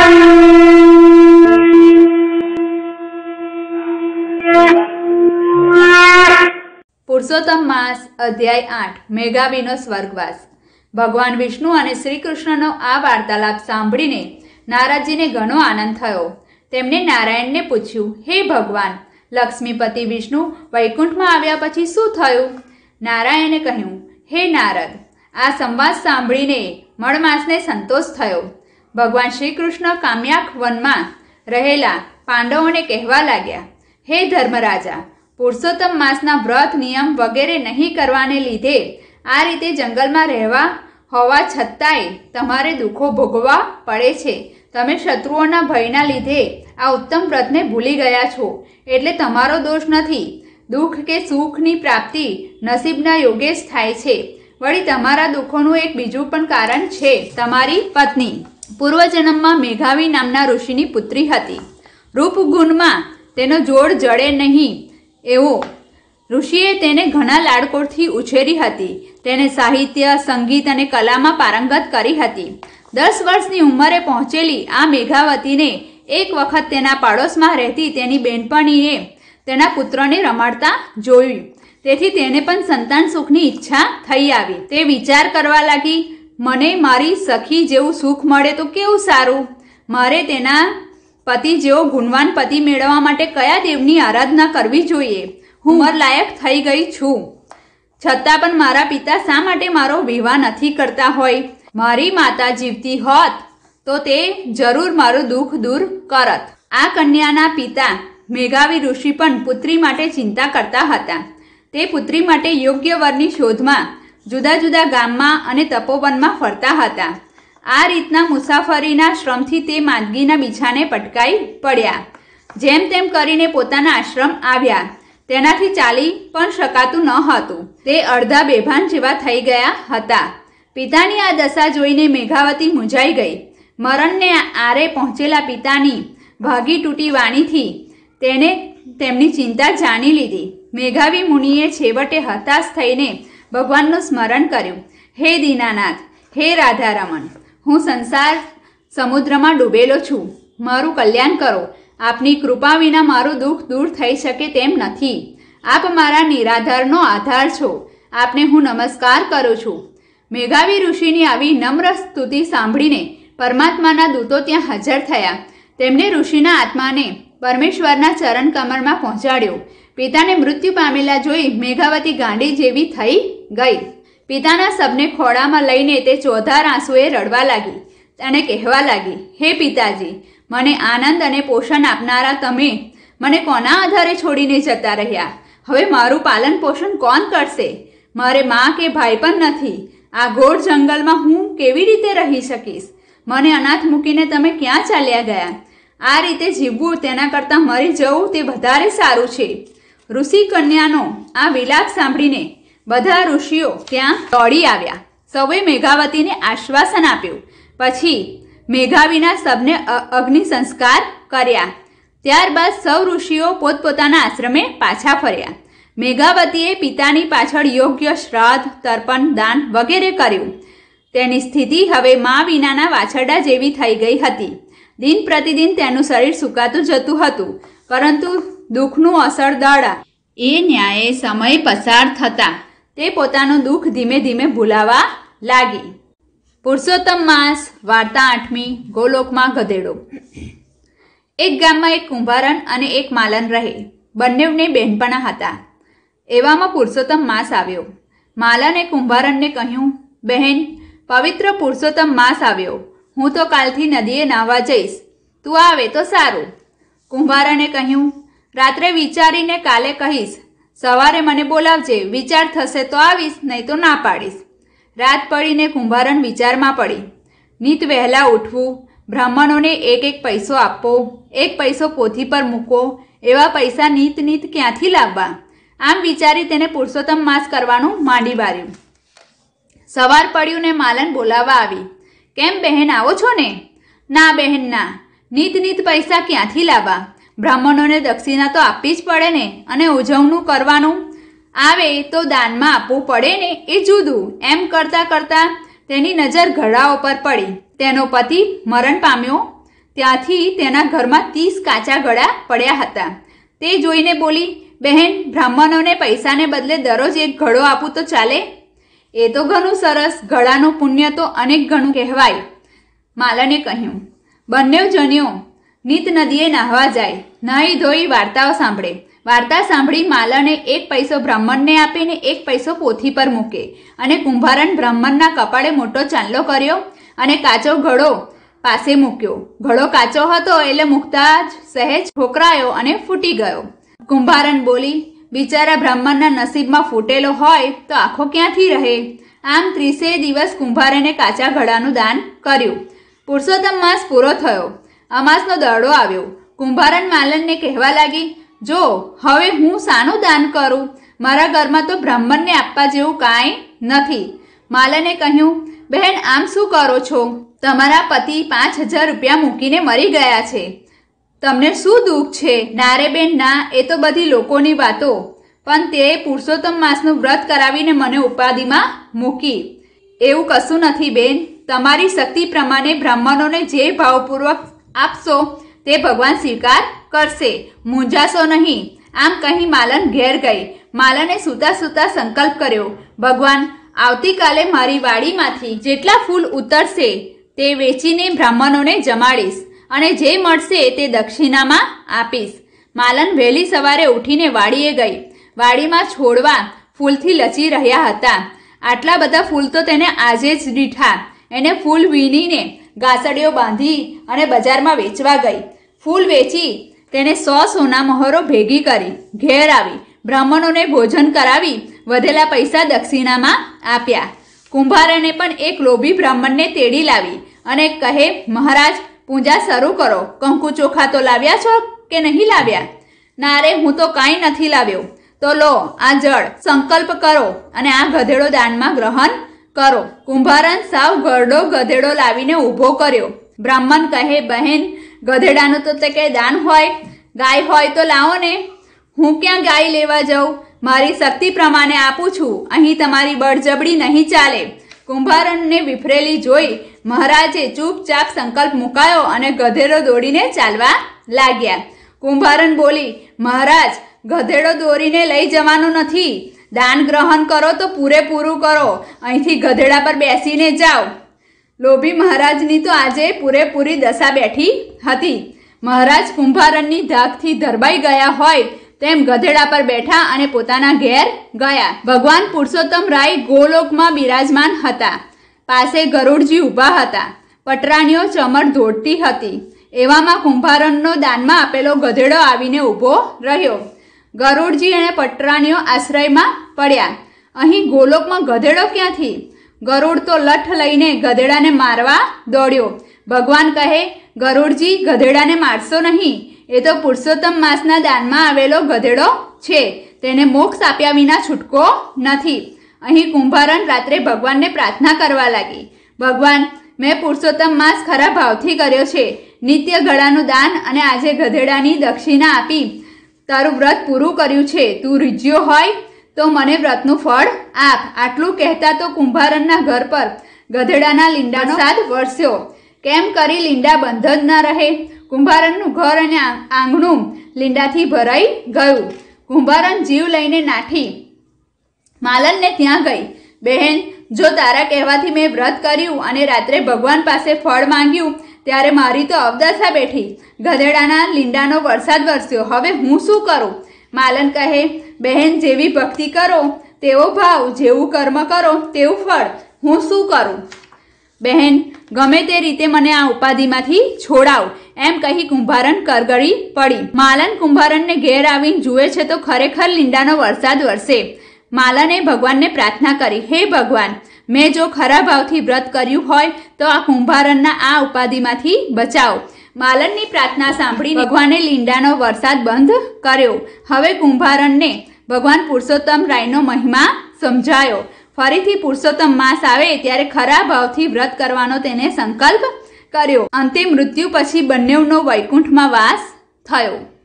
પુરુષોત્તમ માસ અધ્યાય 8 મેઘાવીનો સ્વર્ગવાસ। ભગવાન વિષ્ણુ અને શ્રી કૃષ્ણનો આ વાર્તાલાપ સાંભળીને નારદજીને ઘણો આનંદ થયો। તેમણે નારાયણને પૂછ્યું, હે ભગવાન, લક્ષ્મીપતિ વિષ્ણુ વૈકુંઠમાં આવ્યા પછી શું થયું? નારાયણે કહ્યું, હે નારદ, આ સંવાદ સાંભળીને મળમાસને સંતોષ થયો। ભગવાન શ્રી કૃષ્ણ કામ્યાક વનમાં રહેલા પાંડવોને કહેવા લાગ્યા, હે ધર્મરાજા, પુરુષોત્તમ માસના વ્રત નિયમ વગેરે નહીં કરવાને લીધે આ રીતે જંગલમાં રહેવા હોવા છતાંય તમારે દુઃખો ભોગવવા પડે છે। તમે શત્રુઓના ભયના લીધે આ ઉત્તમ વ્રતને ભૂલી ગયા છો, એટલે તમારો દોષ નથી। દુઃખ કે સુખની પ્રાપ્તિ નસીબના યોગે જ થાય છે। વળી તમારા દુઃખોનું એક બીજું પણ કારણ છે। તમારી પત્ની પૂર્વજન્મમાં મેઘાવી નામના ઋષિની પુત્રી હતી। રૂપગુણમાં તેનો જોડ જડે નહીં એવો ઋષિએ તેને ઘણા લાડકોડથી ઉછેરી હતી। તેને સાહિત્ય, સંગીત અને કલામાં પારંગત કરી હતી। 10 વર્ષની ઉંમરે પહોંચેલી આ મેઘાવતીને એક વખત તેના પાડોશમાં રહેતી તેની બહેનપણીએ તેના પુત્રને રમાડતા જોયું, તેથી તેને પણ સંતાન સુખની ઈચ્છા થઈ આવી। તે વિચાર કરવા લાગી, મને મારી સખી જેવું સુખ મળે તો કેવું સારું। મારે તેના પતિ જેવો ગુણવાન પતિ મેળવવા માટે કયા દેવની આરાધના કરવી જોઈએ? હું ઉંમર લાયક થઈ ગઈ છું, છતાં પણ મારા પિતા શા માટે મારો વિવાહ નથી કરતા હોય? મારી માતા જીવતી હોત તો તે જરૂર મારું દુઃખ દૂર કરત। આ કન્યાના પિતા મેઘાવી ઋષિ પણ પુત્રી માટે ચિંતા કરતા હતા। તે પુત્રી માટે યોગ્ય વરની શોધમાં જુદા જુદા ગામમાં અને તપોવનમાં ફરતા હતા। આ રીતના મુસાફરીના શ્રમથી તે માંદગીના બિછાને પટકાઈ પડ્યા। જેમ તેમ કરીને પોતાના આશ્રમ આવ્યા। તેનાથી ચાલી પણ શકાતું ન હતું। તે અડધા બેભાન જેવા થઈ ગયા હતા। પિતાની આ દશા જોઈને મેઘાવતી મૂંઝાઈ ગઈ। મરણને આરે પહોંચેલા પિતાની ભાગી તૂટી વાણીથી તેને તેમની ચિંતા જાણી લીધી। મેઘાવી મુનિએ છેવટે હતાશ થઈને ભગવાનનું સ્મરણ કર્યું, હે દીનાનાથ, હે રાધારમણ, હું સંસાર સમુદ્રમાં ડૂબેલો છું, મારું કલ્યાણ કરો। આપની કૃપા વિના મારું દુઃખ દૂર થઈ શકે તેમ નથી। આપ મારા નિરાધારનો આધાર છો, આપને હું નમસ્કાર કરું છું। મેઘાવી ઋષિની આવી નમ્ર સ્તુતિ સાંભળીને પરમાત્માના દૂતો ત્યાં હાજર થયા। તેમણે ઋષિના આત્માને પરમેશ્વરના ચરણ કમરમાં પહોંચાડ્યો। પિતાને મૃત્યુ પામેલા જોઈ મેઘાવતી ગાંડી જેવી થઈ ગઈ। પિતાના શબને ખોળામાં લઈને તે ચોધાર આંસુએ રડવા લાગી અને કહેવા લાગી, હે પિતાજી, મને આનંદ અને પોષણ આપનારા તમે મને કોના આધારે છોડીને જતા રહ્યા? હવે મારું પાલન પોષણ કોણ કરશે? મારે મા કે ભાઈ પણ નથી। આ ઘોર જંગલમાં હું કેવી રીતે રહી શકીશ? મને અનાથ મૂકીને તમે ક્યાં ચાલ્યા ગયા? આ રીતે જીવવું તેના કરતાં મરી જવું તે વધારે સારું છે। ઋષિ કન્યાનો આ વિલાપ સાંભળીને બધા ઋષિઓ ત્યાં દોડી આવ્યા। સૌએ મેઘાવતીને આશ્વાસન આપ્યું। પછી મેઘાવીના શબને અગ્નિ સંસ્કાર કર્યા। ત્યારબાદ સૌ ઋષિઓ પોતપોતાના આશ્રમે પાછા ફર્યા। મેઘાવતીએ પિતાની પાછળ યોગ્ય શ્રાદ્ધ, તર્પણ, દાન વગેરે કર્યું। તેની સ્થિતિ હવે મા વિનાના વાછરડા જેવી થઈ ગઈ હતી। દિન પ્રતિદિન તેનું શરીર સુકાતું જતું હતું, પરંતુ દુઃખનું અસરદાળા એ ન્યાયે સમય પસાર થતા તે પોતાનું દુઃખ ધીમે ધીમે ભૂલાવા લાગી। પુરુષોત્તમ માસ વાર્તા 8મી ગોલોકમાં ગધેડો। એક ગામમાં એક કુંભારન અને એક માલન રહે। બંનેવને બહેનપણા હતા। એવામાં પુરુષોત્તમ માસ આવ્યો। માલને કુંભારનને કહ્યું, બહેન, પવિત્ર પુરુષોત્તમ માસ આવ્યો, હું તો કાલથી નદીએ નાહવા જઈશ, તું આવે તો સારું। કુંભારને કહ્યું, રાત્રે વિચારીને કાલે કહીશ, સવારે મને બોલાવજે, વિચાર થશે તો આવીશ, નહીં તો ના પાડીશ। રાત પડીને કુંભારન વિચારમાં પડી। નીત વહેલા ઉઠવું, બ્રાહ્મણોને એક એક પૈસો આપવો, એક પૈસો પોથી પર મૂકવો, એવા પૈસા નીત નીત ક્યાંથી લાવવા? આમ વિચારી તેને પુરુષોત્તમ માસ કરવાનું માંડી વાર્યું। સવાર પડ્યું ને માલન બોલાવવા આવી। કેમ બહેન, આવો છો ને? ના બહેન ના, નીત નીત પૈસા ક્યાંથી લાવવા? બ્રાહ્મણોને દક્ષિણા તો આપવી જ પડે ને, અને ઉજવણું કરવાનું આવે તો દાનમાં આપવું પડે ને, એ જુદું। એમ કરતાં કરતાં તેની નજર ઘડા ઉપર પડી। તેનો પતિ મરણ પામ્યો ત્યાંથી તેના ઘરમાં 30 કાચા ગળા પડ્યા હતા. તે જોઈને બોલી, બહેન, બ્રાહ્મણોને પૈસાને બદલે દરરોજ એક ઘડો આપું તો ચાલે? એ તો ઘણું સરસ, ઘડાનું પુણ્ય તો અનેક ગણું કહેવાય. માલને કહ્યું. બંને જણીઓ નિત નદીએ નાહવા જાય. નાહી ધોઈ વાર્તાઓ સાંભળે. વાર્તા સાંભળી માલને 1 પૈસો બ્રાહ્મણને આપીને 1 પૈસો પોથી પર મૂકે અને કુંભારન બ્રાહ્મણના કપાળે મોટો ચાંદલો કર્યો અને કાચો ઘડો પાસે મૂક્યો. ઘડો કાચો હતો એટલે મૂકતા જ સહેજ ઠોકરાયો અને ફૂટી ગયો. કુંભારન બોલી, બિચારા બ્રાહ્મણના નસીબમાં ફૂટેલો હોય તો આંખો ક્યાંથી રહે? આમ 30 દિવસ કુંભારને કાચા ઘડાનું દાન કર્યું. પુરુષોત્તમ માસ પૂરો થયો. અમાસનો દરડો આવ્યો. કુંભારન માલનને કહેવા લાગી, જો હવે હું શાનું દાન કરું? મારા ઘરમાં તો બ્રાહ્મણને આપવા જેવું કાંઈ નથી. માલને કહ્યું, બહેન, આમ શું કરો છો? તમારા પતિ 5000 રૂપિયા મૂકીને મરી ગયા છે. તમને શું દુઃખ છે? ના રે બેન ના, એ તો બધી લોકોની વાતો. પણ તે પુરુષોત્તમ માસનું વ્રત કરાવીને મને ઉપાધિમાં મૂકી. એવું કશું નથી બેન. તમારી શક્તિ પ્રમાણે બ્રાહ્મણોને જે ભાવપૂર્વક આપશો તે ભગવાન સ્વીકાર કરશે. મૂંઝાશો નહીં. આમ કહી માલન ઘેર ગઈ. માલને સૂતા સૂતા સંકલ્પ કર્યો, ભગવાન, આવતીકાલે મારી વાડીમાંથી જેટલા ફૂલ ઉતરશે તે વેચીને બ્રાહ્મણોને જમાડીશ અને જે મળશે તે દક્ષિણામાં આપીશ. માલન વહેલી સવારે ઉઠીને વાડીએ ગઈ. વાડીમાં છોડવા ફૂલથી લચી રહ્યા હતા. આટલા બધા ફૂલ તો તેને આજે જ દીઠા. એને ફૂલ વીણીને ગાસડીઓ બાંધી અને બજારમાં વેચવા ગઈ. ફૂલ વેચી તેને 100 સોના મહોરો ભેગી કરી ઘેર આવી. બ્રાહ્મણોને ભોજન કરાવી વધેલા પૈસા દક્ષિણામાં આપ્યા. કુંભારને પણ એક લોભી બ્રાહ્મણને તેડી લાવી અને કહે, મહારાજ, પૂજા શરૂ કરો. કંકુ ચોખા તો લાવ્યા છો કે નહીં લાવ્યા? ના રે, હું તો કાંઈ નથી લાવ્યો. તો લો આ જળ, સંકલ્પ કરો અને આ ગધેડો દાનમાં ગ્રહણ કરો. કુંભારન સાવ ગરડો ગધેડો લાવીને ઊભો કર્યો. બ્રાહ્મણ કહે, બહેન, ગધેડાનું તો તે કંઈ દાન હોય? ગાય હોય તો લાવો ને. હું ક્યાં ગાય લેવા જાઉં? મારી શક્તિ પ્રમાણે આપું છું. અહીં તમારી બળજબડી નહીં ચાલે. કુંભારનને વિફરેલી જોઈ મહારાજે ચૂપચાપ સંકલ્પ મુકાયો અને ગધેડો દોડીને ચાલવા લાગ્યા. કુંભારન બોલી, મહારાજ, ગધેડો દોરીને લઈ જવાનો નથી. દાન ગ્રહણ કરો તો પૂરેપૂરું કરો. અહીંથી ગધેડા પર બેસીને જાઓ. લોભી મહારાજની તો આજે પૂરેપૂરી દશા બેઠી હતી. મહારાજ કુંભારનની ધાકથી ધરબાઈ ગયા હોય તેમ ગધેડા પર બેઠા અને પોતાના ઘેર ગયા. ભગવાન પુરુષોત્તમ રાય ગોલોકમાં બિરાજમાન હતા. પાસે ગરુડજી ઊભા હતા. પટરાણીઓ ચમર દોડતી હતી. એવામાં કુંભારનનો દાનમાં આપેલો ગધેડો આવીને ઊભો રહ્યો. ગરુડજી અને પટરાણીઓ આશ્રયમાં પડ્યા. અહીં ગોલોકમાં ગધેડો ક્યાંથી? ગરુડ તો લઠ લઈને ગધેડાને મારવા દોડ્યો. ભગવાન કહે, ગરુડજી, ગધેડાને મારશો નહીં. એ તો પુરુષોત્તમ માસના દાનમાં આવેલો ગધેડો છે. તેને મોક્ષ આપ્યા વિના છૂટકો નથી. અહીં કુંભારન રાત્રે ભગવાનને પ્રાર્થના કરવા લાગી, ભગવાન, મેં પુરુષોત્તમ માસ ખરા ભાવથી કર્યો છે. નિત્ય ગળાનું દાન અને આજે ગધેડાની દક્ષિણા આપી તારું વ્રત પૂરું કર્યું છે. તું રીઝ્યો હોય તો મને વ્રતનું ફળ આપ. આટલું કહેતા તો કુંભારનના ઘર પર ગધેડાના લીંડાનો વરસાદ વરસ્યો. કેમ કરી લીંડા બંધ જ ન રહે? કુંભારનનું ઘર અને આંગણું લીંડાથી ભરાઈ ગયું. કુંભારન જીવ લઈને નાઠી માલનને ત્યાં ગઈ. બહેન, જો તારા કહેવાથી મેં વ્રત કર્યું અને રાત્રે ભગવાન પાસે ફળ માંગ્યું ત્યારે મારી તો અવદશા બેઠી. ગધેડાના લીંડાનો વરસાદ વરસ્યો. હવે હું શું કરું? માલન કહે, બહેન, જેવી ભક્તિ કરો તેવો ભાવ, જેવું કર્મ કરો તેવું ફળ. હું શું કરું? બહેન, ગમે તે રીતે મને આ ઉપાધિમાંથી છોડાવ. એમ કહી કુંભારન કરગળી પડી. માલન કુંભારનને ઘેર આવીને જુએ છે તો ખરેખર લીંડાનો વરસાદ વરસે. માલને ભગવાનને પ્રાર્થના કરી, હે ભગવાન, મેં જો ખરા ભાવથી વ્રત કર્યું હોય તો આ કુંભારનના આ ઉપાધિમાંથી બચાવો. માલનની પ્રાર્થના સાંભળી ભગવાને લીંડાનો વરસાદ બંધ કર્યો. હવે કુંભારનને ભગવાન પુરુષોત્તમ રાયનો મહિમા સમજાયો. ફરીથી પુરુષોત્તમ માસ આવે ત્યારે ખરા ભાવથી વ્રત કરવાનો તેને સંકલ્પ કર્યો. અંતે મૃત્યુ પછી બંનેવનો વૈકુંઠમાં વાસ થયો.